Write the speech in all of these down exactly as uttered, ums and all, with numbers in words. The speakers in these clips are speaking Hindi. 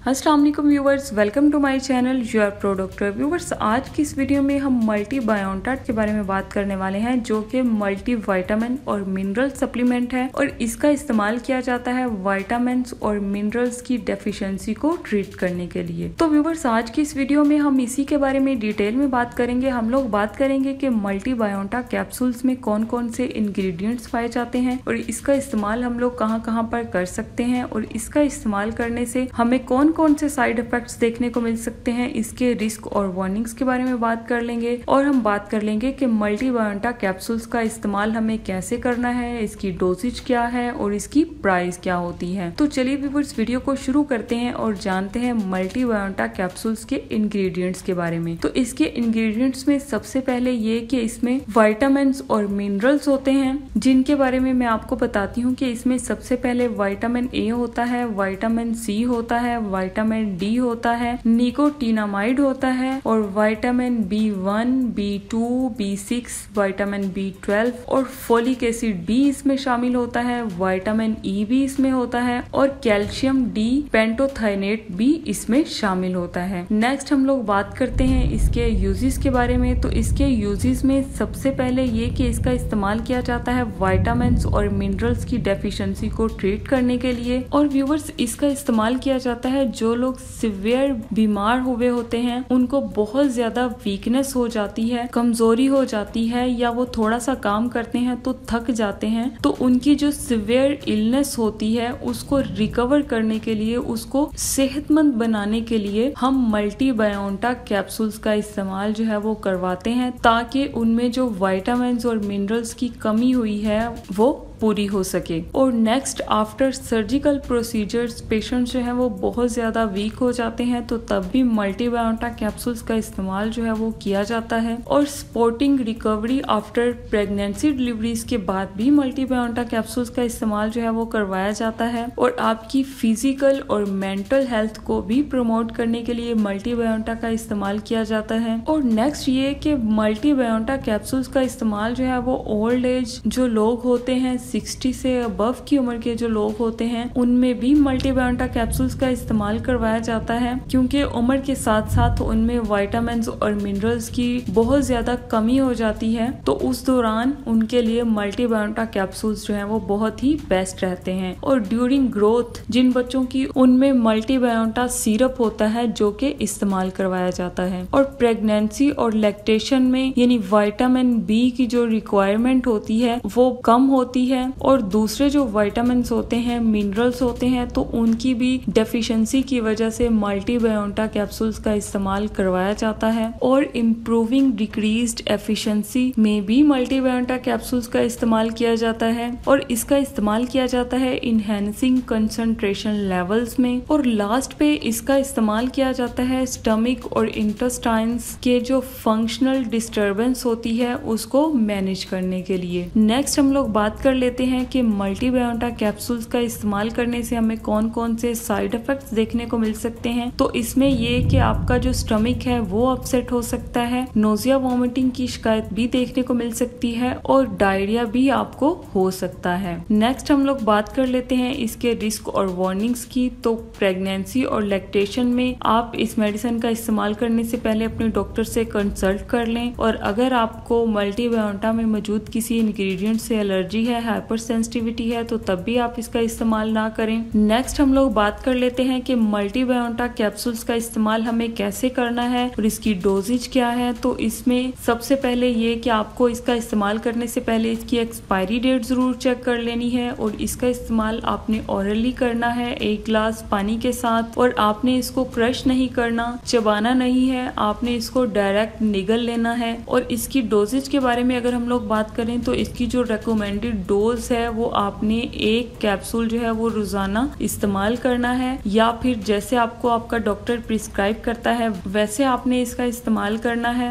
अस्सलाम वालेकुम viewers, welcome to my channel your pro doctor. Viewers, आज की इस वीडियो में हम मल्टी बायोटा के बारे में बात करने वाले हैं, जो कि मल्टी विटामिन और मिनरल सप्लीमेंट है और इसका इस्तेमाल किया जाता है विटामिन्स और मिनरल्स की डेफिशिएंसी को ट्रीट करने के लिए। तो व्यूवर्स, आज की इस वीडियो में हम इसी के बारे में डिटेल में बात करेंगे। हम लोग बात करेंगे कि मल्टी बायोटा कैप्सूल्स में कौन कौन से इंग्रेडिएंट्स पाए जाते हैं और इसका इस्तेमाल हम लोग कहाँ कहाँ पर कर सकते हैं और इसका इस्तेमाल करने से हमें कौन कौन से साइड इफेक्ट्स देखने को मिल सकते हैं, इसके रिस्क और वार्निंग्स के बारे में बात कर लेंगे। और हम बात कर लेंगे कि मल्टी बायोटा कैप्सूल्स का इस्तेमाल हमें कैसे करना है, इसकी डोजेज क्या है और इसकी प्राइस क्या होती है। तो चलिए व्यूअर्स, वीडियो को शुरू करते हैं और जानते हैं मल्टी बायोटा कैप्सूल्स के इंग्रेडिएंट्स के बारे में। तो इसके इंग्रेडिएंट्स में सबसे पहले ये कि इसमें विटामिन और मिनरल्स होते हैं, जिनके बारे में मैं आपको बताती हूँ कि इसमें सबसे पहले विटामिन ए होता है, विटामिन सी होता है, विटामिन डी होता है, निकोटिनामाइड होता है और vitamin B one, B two, B six, vitamin B twelve और फोलिक एसिड भी इसमें शामिल होता है, विटामिन ई भी इसमें होता है और कैल्शियम डी पेंटोथाइनेट भी इसमें शामिल होता है। नेक्स्ट हम लोग बात करते हैं इसके यूजेस के बारे में। तो इसके यूजेस में सबसे पहले ये कि इसका इस्तेमाल किया जाता है विटामिन और मिनरल्स की डेफिशिएंसी को ट्रीट करने के लिए। और व्यूवर्स, इसका इस्तेमाल किया जाता है जो लोग सिवियर बीमार हुए होते हैं, उनको बहुत ज्यादा वीकनेस हो जाती है, कमजोरी हो जाती है या वो थोड़ा सा काम करते हैं तो थक जाते हैं, तो उनकी जो सिवियर इलनेस होती है उसको रिकवर करने के लिए, उसको सेहतमंद बनाने के लिए हम मल्टी बायोटा कैप्सूल्स का इस्तेमाल जो है वो करवाते हैं, ताकि उनमें जो विटामिन और मिनरल्स की कमी हुई है वो पूरी हो सके। और next, after surgical procedures patient जो है वो बहुत ज्यादा वीक हो जाते हैं, तो तब भी मल्टी बायोटा कैप्सूल्स का इस्तेमाल जो है वो किया जाता है। और supporting recovery after pregnancy deliveries के बाद भी मल्टी बायोटा कैप्सूल्स का इस्तेमाल जो है वो करवाया जाता है। और आपकी फिजिकल और मेंटल हेल्थ को भी प्रमोट करने के लिए मल्टी बायोटा का इस्तेमाल किया जाता है। और नेक्स्ट ये कि मल्टी बायोटा कैप्सूल्स का इस्तेमाल जो है वो ओल्ड एज जो लोग होते हैं, सिक्सटी से अबव की उम्र के जो लोग होते हैं, उनमें भी मल्टी बायोटा कैप्सूल्स का इस्तेमाल करवाया जाता है, क्योंकि उम्र के साथ साथ उनमें विटामिन और मिनरल्स की बहुत ज्यादा कमी हो जाती है। तो उस दौरान उनके लिए मल्टी बायोटा कैप्सूल्स जो है वो बहुत ही बेस्ट रहते हैं। और ड्यूरिंग ग्रोथ जिन बच्चों की, उनमें मल्टी बायोटा सिरप होता है जो कि इस्तेमाल करवाया जाता है। और प्रेगनेंसी और लैक्टेशन में यानी विटामिन बी की जो रिक्वायरमेंट होती है वो कम होती है, और दूसरे जो विटामिन होते हैं, मिनरल्स होते हैं, तो उनकी भी डेफिशिएंसी की वजह से मल्टी बायोटा कैप्सूल्स का इस्तेमाल करवाया जाता है। और इम्प्रूविंग डिक्रीज्ड एफिशिएंसी में भी मल्टी बायोटा कैप्सूल्स का इस्तेमाल किया जाता है। और इसका इस्तेमाल किया जाता है इनहेंसिंग कंसंट्रेशन लेवल्स में। और लास्ट पे इसका इस्तेमाल किया जाता है स्टमक और इंटेस्टाइन्स के जो फंक्शनल डिस्टर्बेंस होती है उसको मैनेज करने के लिए। नेक्स्ट हम लोग बात कर लेते हैं कि मल्टी बायोटा कैप्सूल्स का इस्तेमाल करने से हमें कौन कौन से साइड इफेक्ट्स देखने को मिल सकते हैं। तो इसमें ये कि आपका जो स्टमक है वो अपसेट हो सकता है, नोजिया वॉमिटिंग की शिकायत भी देखने को मिल सकती है और डायरिया भी आपको हो सकता है। नेक्स्ट हम लोग बात कर लेते हैं इसके रिस्क और वार्निंग्स की। तो प्रेगनेंसी और लैक्टेशन में आप इस मेडिसिन का इस्तेमाल करने से पहले अपने डॉक्टर से कंसल्ट कर लें। और अगर आपको मल्टी बायोटा में मौजूद किसी इंग्रेडिएंट से एलर्जी है, हाइपर सेंसिटिविटी है, तो तब भी आप इसका इस्तेमाल ना करें। नेक्स्ट हम लोग बात कर लेते हैं कि मल्टी बायोटा कैप्सूल्स का इस्तेमाल हमें कैसे करना है और इसकी डोजेज क्या है। तो इसमें सबसे पहले ये कि आपको इसका इस्तेमाल करने से पहले इसकी एक्सपायरी डेट जरूर चेक कर लेनी है। और इसका इस्तेमाल आपने ओरली करना है एक गिलास पानी के साथ, और आपने इसको क्रश नहीं करना, चबाना नहीं है, आपने इसको डायरेक्ट निगल लेना है। और इसकी डोजेज के बारे में अगर हम लोग बात करें तो इसकी जो रिकमेंडेड डोज है वो आपने एक कैप्सूल जो है वो रोजाना इस्तेमाल करना है, या फिर जैसे आपको आपका डॉक्टर प्रिस्क्राइब करता है वैसे आपने इसका इस्तेमाल करना है।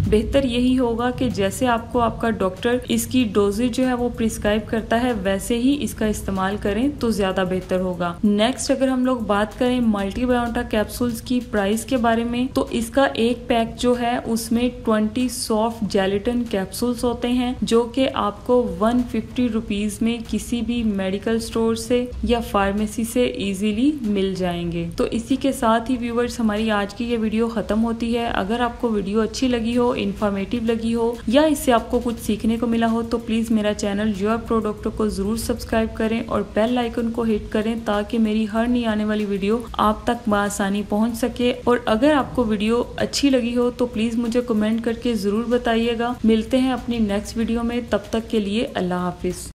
बेहतर यही होगा कि जैसे आपको आपका डॉक्टर इसकी डोजेज जो है वो प्रिस्क्राइब करता है वैसे ही इसका इस्तेमाल करें तो ज्यादा बेहतर होगा। नेक्स्ट अगर हम लोग बात करें मल्टी बायोटा कैप्सूल्स की प्राइस के बारे में, तो इसका एक पैक जो है उसमें बीस सॉफ्ट जेलेटिन कैप्सूल्स होते हैं जो कि आपको एक सौ पचास रुपीस में किसी भी मेडिकल स्टोर से या फार्मेसी से इजीली मिल जाएंगे। तो इसी के साथ ही व्यूवर्स हमारी आज की ये वीडियो खत्म होती है। अगर आपको वीडियो अच्छी लगी हो, इन्फॉर्मेटिव लगी हो या इससे आपको कुछ सीखने को मिला हो तो प्लीज मेरा चैनल योर प्रो डॉक्टर को जरूर सब्सक्राइब करें और बेल आइकन को हिट करें ताकि मेरी हर नई आने वाली वीडियो आप तक बआसानी पहुंच सके। और अगर आपको वीडियो अच्छी लगी हो तो प्लीज मुझे कमेंट करके जरूर बताइएगा। मिलते हैं अपनी नेक्स्ट वीडियो में, तब तक के लिए अल्लाह हाफिज।